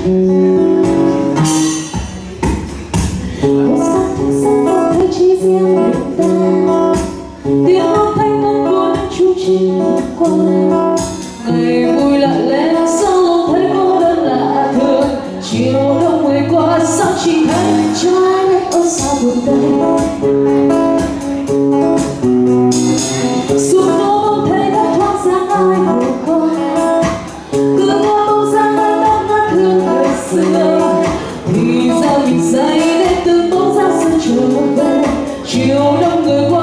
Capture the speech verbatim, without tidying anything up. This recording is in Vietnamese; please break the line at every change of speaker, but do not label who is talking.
Một sáng thức giấc mơ thấy chỉ riêng mình ta, tiếng âm thanh ngân của những chú chim qua. Ngày vui lạ lẽ sao lòng thấy cô đơn lạ thường. Chiều đông người qua sao chỉ thấy trái đất ôi sao buồn tênh. Suốt phố không thấy đất thoáng dáng ai của con, cứ ngỡ bóng dáng ai đang ngát thương thời xưa. Thì ra mình say đến từ bóng dáng xưa trở về. Chiều đông người qua